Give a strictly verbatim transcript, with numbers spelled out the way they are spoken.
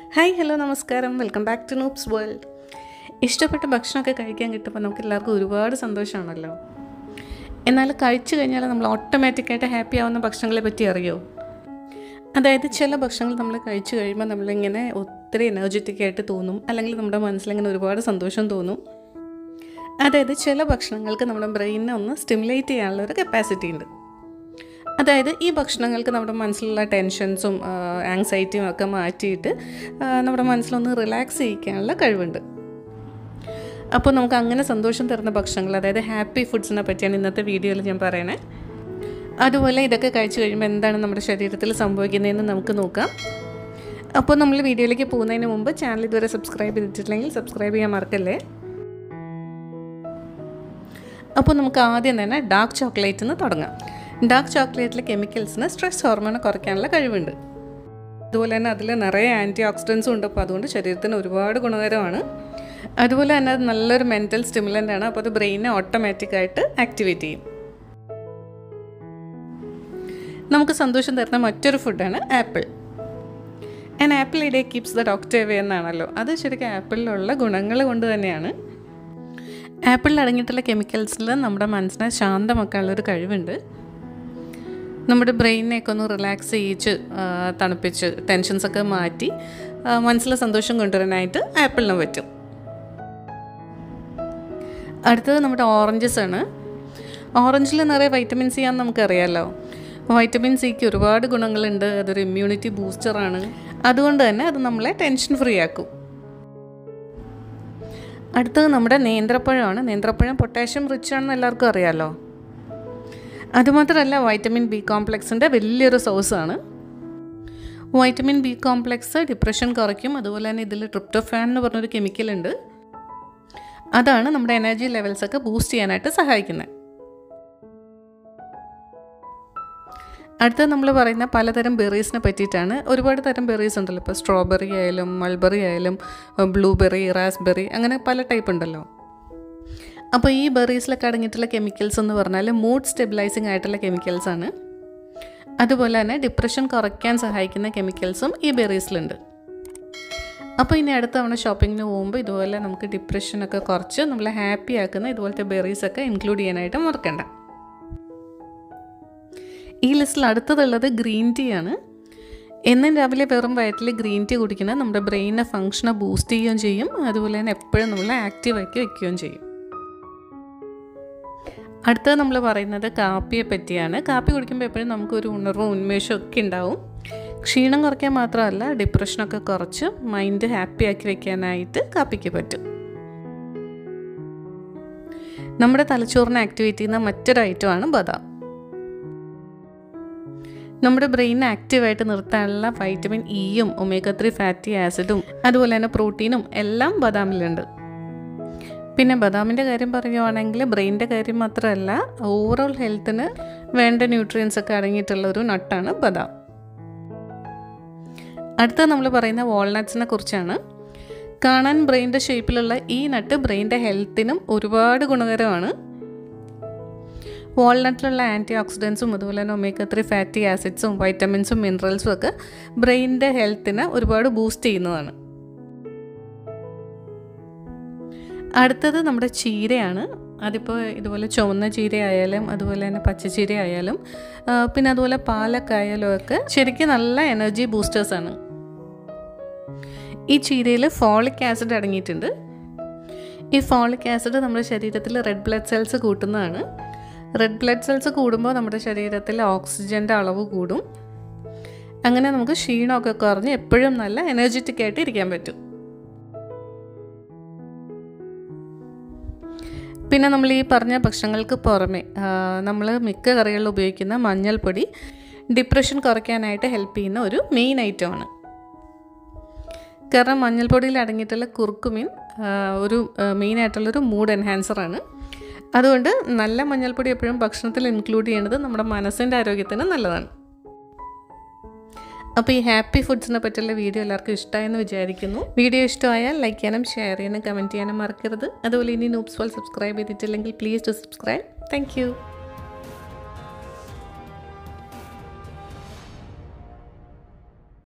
Hi hello നമസ്കാരം welcome back to Noopsworld. ഇഷ്ടപ്പെട്ട ഭക്ഷണമൊക്കെ കഴിക്കാൻ കിട്ടുമ്പോൾ നമുക്ക് എല്ലാവർക്കും ഒരുപാട് സന്തോഷമാണല്ലോ. എന്നാൽ കഴിച്ചു കഴിഞ്ഞാൽ നമ്മൾ ഓട്ടോമാറ്റിക്കായിട്ട് ഹാപ്പി ആവുന്ന ഭക്ഷണങ്ങളെ പറ്റി അറിയോ? അതായത് ചില ഭക്ഷണങ്ങൾ നമ്മൾ കഴിച്ചു കഴിയുമ്പോൾ നമ്മളിങ്ങനെ ഒത്തിരി എനർജറ്റിക് ആയിട്ട് തോന്നും, അല്ലെങ്കിൽ നമ്മുടെ മനസ്സിലിങ്ങനെ ഒരുപാട് സന്തോഷം തോന്നും. അതായത് ചില ഭക്ഷണങ്ങൾക്ക് നമ്മുടെ ബ്രെയിനിനെ ഒന്ന് സ്റ്റിമുലേറ്റ് ചെയ്യാനുള്ള ഒരു കപ്പാസിറ്റി ഉണ്ട്. അതായത് ഈ ഭക്ഷണങ്ങൾക്ക് നമ്മുടെ മനസ്സിലുള്ള ടെൻഷൻസും ആങ്സൈറ്റിയും ഒക്കെ മാറ്റിയിട്ട് നമ്മുടെ മനസ്സിലൊന്ന് റിലാക്സ് ചെയ്യിക്കാനുള്ള കഴിവുണ്ട്. അപ്പോൾ നമുക്ക് അങ്ങനെ സന്തോഷം തരുന്ന ഭക്ഷണങ്ങൾ, അതായത് ഹാപ്പി ഫുഡ്സിനെ പറ്റിയാണ് ഇന്നത്തെ വീഡിയോയിൽ ഞാൻ പറയണേ. അതുപോലെ ഇതൊക്കെ കഴിച്ചു കഴിയുമ്പോൾ എന്താണ് നമ്മുടെ ശരീരത്തിൽ സംഭവിക്കുന്നതെന്ന് നമുക്ക് നോക്കാം. അപ്പോൾ നമ്മൾ വീഡിയോയിലേക്ക് പോകുന്നതിന് മുമ്പ് ചാനൽ ഇതുവരെ സബ്സ്ക്രൈബ് ചെയ്തിട്ടില്ലെങ്കിൽ സബ്സ്ക്രൈബ് ചെയ്യാൻ മറക്കല്ലേ. അപ്പോൾ നമുക്ക് ആദ്യം തന്നെ ഡാർക്ക് ചോക്ലേറ്റിൽ നിന്ന് തുടങ്ങാം. ഡാർക്ക് ചോക്ലേറ്റിലെ കെമിക്കൽസിന് സ്ട്രെസ് ഹോർമോൺ കുറയ്ക്കാനുള്ള കഴിവുണ്ട്. അതുപോലെ തന്നെ അതിൽ നിറയെ ആൻറ്റി ഓക്സിഡൻസും ഉണ്ട്. അപ്പോൾ അതുകൊണ്ട് ശരീരത്തിന് ഒരുപാട് ഗുണകരമാണ്. അതുപോലെ തന്നെ അത് നല്ലൊരു മെൻറ്റൽ സ്റ്റിമുലൻ്റ് ആണ്. അപ്പോൾ അത് ബ്രെയിനെ ഓട്ടോമാറ്റിക്കായിട്ട് ആക്ടിവേറ്റ് ചെയ്യും. നമുക്ക് സന്തോഷം തരുന്ന മറ്റൊരു ഫുഡാണ് apple. And apple a day keeps the doctor away എന്നാണല്ലോ. അത് ശരിക്കും ആപ്പിളിലുള്ള ഗുണങ്ങൾ കൊണ്ട് തന്നെയാണ്. ആപ്പിളിൽ അടങ്ങിയിട്ടുള്ള കെമിക്കൽസിൽ നമ്മുടെ മനസ്സിനെ ശാന്തമാക്കാനുള്ളൊരു കഴിവുണ്ട്. നമ്മുടെ ബ്രെയിനിനെയൊക്കെ ഒന്ന് റിലാക്സ് ചെയ്യിച്ച് തണുപ്പിച്ച് ടെൻഷൻസൊക്കെ മാറ്റി മനസ്സിലെ സന്തോഷം കൊണ്ടുവരാനായിട്ട് ആപ്പിളിന് പറ്റും. അടുത്തത് നമ്മുടെ ഓറഞ്ചസ് ആണ്. ഓറഞ്ചിൽ നിറയെ വൈറ്റമിൻ സി ആണെന്ന് നമുക്കറിയാമല്ലോ. വൈറ്റമിൻ സിക്ക് ഒരുപാട് ഗുണങ്ങളുണ്ട്. അതൊരു ഇമ്മ്യൂണിറ്റി ബൂസ്റ്ററാണ്. അതുകൊണ്ട് തന്നെ അത് നമ്മളെ ടെൻഷൻ ഫ്രീ ആക്കും. അടുത്തത് നമ്മുടെ നേന്ത്രപ്പഴമാണ്. നേന്ത്രപ്പഴം പൊട്ടാഷ്യം റിച്ച് ആണെന്ന് എല്ലാവർക്കും അറിയാമല്ലോ. അതുമാത്രമല്ല വൈറ്റമിൻ ബി കോംപ്ലക്സിൻ്റെ വലിയൊരു സോഴ്സാണ്. വൈറ്റമിൻ ബി കോംപ്ലക്സ് ഡിപ്രഷൻ കുറയ്ക്കും. അതുപോലെ തന്നെ ഇതിൽ ട്രിപ്റ്റോഫാൻ എന്ന് പറഞ്ഞൊരു കെമിക്കലുണ്ട്. അതാണ് നമ്മുടെ എനർജി ലെവൽസൊക്കെ ബൂസ്റ്റ് ചെയ്യാനായിട്ട് സഹായിക്കുന്നത്. അടുത്തത് നമ്മൾ പറയുന്ന പലതരം ബെറീസിനെ പറ്റിയിട്ടാണ്. ഒരുപാട് തരം ബെറീസ് ഉണ്ടല്ലോ. ഇപ്പോൾ സ്ട്രോബെറി ആയാലും മൾബെറി ആയാലും ബ്ലൂബെറി, റാസ്ബെറി, അങ്ങനെ പല ടൈപ്പ് ഉണ്ടല്ലോ. അപ്പോൾ ഈ ബെറീസിലൊക്കെ അടങ്ങിയിട്ടുള്ള കെമിക്കൽസ് എന്ന് പറഞ്ഞാൽ മൂഡ് സ്റ്റെബിലൈസിങ് ആയിട്ടുള്ള കെമിക്കൽസാണ്. അതുപോലെ തന്നെ ഡിപ്രഷൻ കുറയ്ക്കാൻ സഹായിക്കുന്ന കെമിക്കൽസും ഈ ബെറീസിലുണ്ട്. അപ്പോൾ ഇനി അടുത്ത തവണ ഷോപ്പിങ്ങിന് പോകുമ്പോൾ ഇതുപോലെ നമുക്ക് ഡിപ്രഷനൊക്കെ കുറച്ച് നമ്മളെ ഹാപ്പി ആക്കുന്ന ഇതുപോലത്തെ ബെറീസൊക്കെ ഇൻക്ലൂഡ് ചെയ്യാനായിട്ട് മറക്കണ്ട. ഈ ലിസ്റ്റിൽ അടുത്തതുള്ളത് ഗ്രീൻ ടീ ആണ്. എന്നും രാവിലെ വെറും വയറ്റിൽ ഗ്രീൻ ടീ കുടിക്കുന്നത് നമ്മുടെ ബ്രെയിനെ ഫങ്ഷനെ ബൂസ്റ്റ് ചെയ്യുകയും ചെയ്യും. അതുപോലെ തന്നെ എപ്പോഴും നമ്മളെ ആക്റ്റീവാക്കി വയ്ക്കുകയും ചെയ്യും. അടുത്തത് നമ്മൾ പറയുന്നത് കാപ്പിയെ പറ്റിയാണ്. കാപ്പി കുടിക്കുമ്പോൾ എപ്പോഴും നമുക്കൊരു ഉണർവും ഉന്മേഷവും ഒക്കെ ഉണ്ടാവും. ക്ഷീണം കുറയ്ക്കാൻ മാത്രമല്ല, ഡിപ്രഷനൊക്കെ കുറച്ച് മൈൻഡ് ഹാപ്പി ആക്കി വയ്ക്കാനായിട്ട് കാപ്പിക്ക് പറ്റും. നമ്മുടെ തലച്ചോറിനെ ആക്ടിവേറ്റ് ചെയ്യുന്ന മറ്റൊരു ഐറ്റമാണ് ബദാം. നമ്മുടെ ബ്രെയിനെ ആക്റ്റീവായിട്ട് നിർത്താനുള്ള വൈറ്റമിൻ ഇയും ഒമേഗ ത്രീ ഫാറ്റി ആസിഡും അതുപോലെ തന്നെ പ്രോട്ടീനും എല്ലാം ബദാമിലുണ്ട്. പിന്നെ ബദാമിൻ്റെ കാര്യം പറയുവാണെങ്കിൽ ബ്രെയിനിൻ്റെ കാര്യം മാത്രമല്ല, ഓവറോൾ ഹെൽത്തിന് വേണ്ട ന്യൂട്രിയൻസ് ഒക്കെ അടങ്ങിയിട്ടുള്ള ഒരു നട്ടാണ് ബദാം. അടുത്തത് നമ്മൾ പറയുന്ന വാൾനട്ട്സിനെ കുറിച്ചാണ്. കാണാൻ ബ്രെയിനിൻ്റെ ഷേപ്പിലുള്ള ഈ നട്ട് ബ്രെയിനിൻ്റെ ഹെൽത്തിനും ഒരുപാട് ഗുണകരമാണ്. വാൾനട്ടിലുള്ള ആൻറ്റി ഓക്സിഡൻസും അതുപോലെ തന്നെ ഒമേഗ ത്രീ ഫാറ്റി ആസിഡ്സും വൈറ്റമിൻസും മിനറൽസും ഒക്കെ ബ്രെയിനിൻ്റെ ഹെൽത്തിനെ ഒരുപാട് ബൂസ്റ്റ് ചെയ്യുന്നതാണ്. അടുത്തത് നമ്മുടെ ചീരയാണ്. അതിപ്പോൾ ഇതുപോലെ ചുവന്ന ചീര ആയാലും അതുപോലെ തന്നെ പച്ചച്ചീര ആയാലും പിന്നെ അതുപോലെ പാലക്കായാലും ഒക്കെ ശരിക്കും നല്ല എനർജി ബൂസ്റ്റേഴ്സാണ്. ഈ ചീരയിൽ ഫോളിക് ആസിഡ് അടങ്ങിയിട്ടുണ്ട്. ഈ ഫോളിക് ആസിഡ് നമ്മുടെ ശരീരത്തിൽ റെഡ് ബ്ലഡ് സെൽസ് കൂട്ടുന്നതാണ്. റെഡ് ബ്ലഡ് സെൽസ് കൂടുമ്പോൾ നമ്മുടെ ശരീരത്തിൽ ഓക്സിജൻ്റെ അളവ് കൂടും. അങ്ങനെ നമുക്ക് ക്ഷീണമൊക്കെ കുറഞ്ഞ് എപ്പോഴും നല്ല എനർജറ്റിക് ആയിട്ട് ഇരിക്കാൻ പറ്റും. പിന്നെ നമ്മൾ ഈ പറഞ്ഞ ഭക്ഷണങ്ങൾക്ക് പുറമെ നമ്മൾ മിക്ക കറികളിൽ ഉപയോഗിക്കുന്ന മഞ്ഞൾപ്പൊടി ഡിപ്രഷൻ കുറയ്ക്കാനായിട്ട് ഹെൽപ്പ് ചെയ്യുന്ന ഒരു മെയിൻ ഐറ്റമാണ്. കാരണം മഞ്ഞൾപ്പൊടിയിൽ അടങ്ങിയിട്ടുള്ള കുർക്കുമിൻ ഒരു മെയിനായിട്ടുള്ളൊരു മൂഡ് എൻഹാൻസറാണ്. അതുകൊണ്ട് നല്ല മഞ്ഞൾപ്പൊടി എപ്പോഴും ഭക്ഷണത്തിൽ ഇൻക്ലൂഡ് ചെയ്യുന്നത് നമ്മുടെ മനസ്സിൻ്റെ ആരോഗ്യത്തിന് നല്ലതാണ്. അപ്പോൾ ഈ ഹാപ്പി ഫുഡ്സിനെ പറ്റിയുള്ള വീഡിയോ എല്ലാവർക്കും ഇഷ്ടമായെന്ന് വിചാരിക്കുന്നു. വീഡിയോ ഇഷ്ടമായാൽ ലൈക്ക് ചെയ്യാനും ഷെയർ ചെയ്യാനും കമൻറ്റ് ചെയ്യാനും മറക്കരുത്. അതുപോലെ ഇനി Noopsworld സബ്സ്ക്രൈബ് ചെയ്തിട്ടില്ലെങ്കിൽ please to subscribe. Thank U.